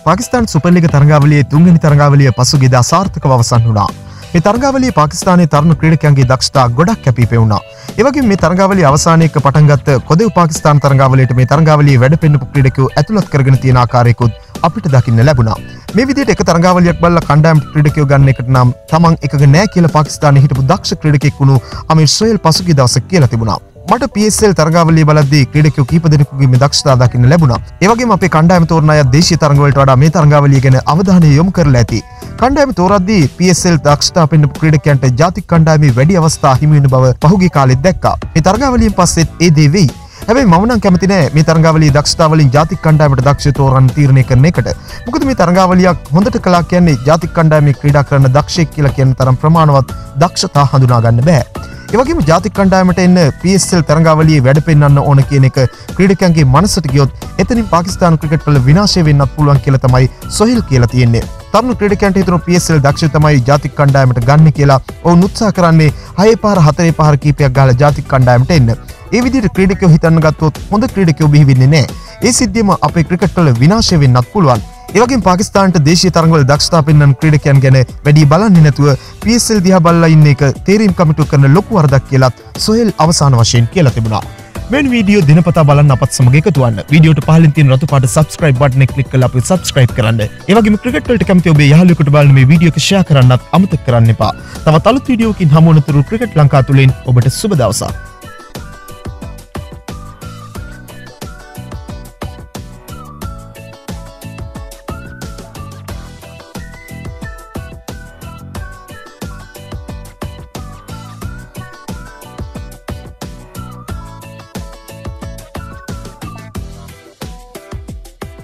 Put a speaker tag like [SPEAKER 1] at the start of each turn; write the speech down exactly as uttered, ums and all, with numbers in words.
[SPEAKER 1] Pakistan super ලීග තරඟාවලියේ තුන්වෙනි තරඟාවලිය පසුගියදා සාර්ථකව අවසන් වුණා. මේ තරඟාවලියේ පාකිස්තානයේ තරුණ ක්‍රීඩකයන්ගේ දක්ෂතා ගොඩක් කැපී පෙවුණා. ඒ වගේම මේ තරඟාවලිය අවසානයේක පටන් ගත්ත කොදෙව් පාකිස්තාන තරඟාවලියට මේ තරඟාවලියේ වැඩ පෙන්නපු ක්‍රීඩකයෝ ඇතුළත් කරගෙන තියෙන ආකාරයකුත් අපිට දකින්න ලැබුණා. මේ විදිහට එක තරඟාවලියක් බලලා කණ්ඩායම් ක්‍රීඩකයෝ ගන්න එකට නම් තමන් එකග නෑ කියලා පාකිස්තානයේ හිටපු දක්ෂ ක්‍රීඩකෙක් වුණු අමීර් සොහෙල් පසුගිය දවසේ කියලා තිබුණා. මට පී එස් එල් තරඟාවලිය බලද්දී ක්‍රීඩකයෝ කීප දෙනෙකුගේ මේ දක්ෂතා දකින්න ලැබුණා. ඒ වගේම අපේ කණ්ඩායම තෝරන අය දේශීය තරඟ වලට වඩා මේ තරඟාවලිය ගැන අවධානය යොමු කරලා ඇති. කණ්ඩායම තෝරද්දී පී එස් එල් දක්ෂතා පෙන්වපු ක්‍රීඩකයන්ට ජාතික කණ්ඩායමේ වැඩි අවස්ථා හිමි වෙන බව පහුගිය කාලෙත් දැක්කා. මේ තරඟාවලියෙන් පස්සෙත් ඒ දේ වෙයි. හැබැයි මම නම් කැමති නෑ මේ තරඟාවලියේ දක්ෂතා වලින් ජාතික කණ්ඩායමට දක්ෂය තෝරන්න තීරණය කරන එකට. මොකද මේ තරඟාවලියක් හොඳට කළා කියන්නේ ජාතික කණ්ඩායමේ ක්‍රීඩා කරන දක්ෂයෙක් කියලා කියන තරම් ප්‍රමාණවත් දක්ෂතා හඳුනා ගන්න බෑ. ඒ වගේම ජාතික කණ්ඩායමට එන්න පී එස් එල් තරඟාවලියේ වැඩ පෙන්වන්න ඕන කියන එක ක්‍රීඩකයන්ගේ මනසට ගියොත් එතනින් පාකිස්තාන ක්‍රිකට් වල විනාශය වෙන්නත් පුළුවන් කියලා තමයි සොහිල් කියලා තියෙන්නේ. තරුණ ක්‍රීඩකයන්ට හිතන පී එස් එල් දක්ෂය තමයි ජාතික කණ්ඩායමට ගන්න කියලා ඔවුන් උත්සාහ කරන්නේ හයේ පාර හතරේ පාර කීපයක් ගහලා ජාතික කණ්ඩායමට එන්න. ඒ විදිහට ක්‍රීඩකයෝ හිතන්න ගත්තොත් හොඳ ක්‍රීඩකයෝ බිහි වෙන්නේ නැහැ. ඒ සිද්ධියම අපේ ක්‍රිකට් වල විනාශය වෙන්නත් පුළුවන්. ඒ වගේම පාකිස්තානට දේශීය තරඟවල දක්ෂතා පෙන්වන ක්‍රීඩකයන් ගැන වැඩි බලන්නේ නැතුව පී එස් එල් දිහා බලලා ඉන්න එක තේරීම් කමිටුව කරන ලොකු වරදක් කියලාත් සොහෙල් අවසාන වශයෙන් කියලා තිබුණා. මෙන්න වීඩියෝ දිනපතා බලන්න අපත් සමග එකතු වෙන්න. වීඩියෝට පහළින් තියෙන රතු පාට subscribe button එක ක්ලික් කරලා අපිව subscribe කරන්න. ඒ වගේම ක්‍රිකට් වලට කැමති ඔබේ යාළුවෙකුට බලන්න මේ වීඩියෝ එක share කරන්නත් අමතක කරන්න එපා. තවත් අලුත් වීඩියෝකින් හමු වෙනතුරු ක්‍රිකට් ලංකාව තුලින් ඔබට සුබ දවසක්.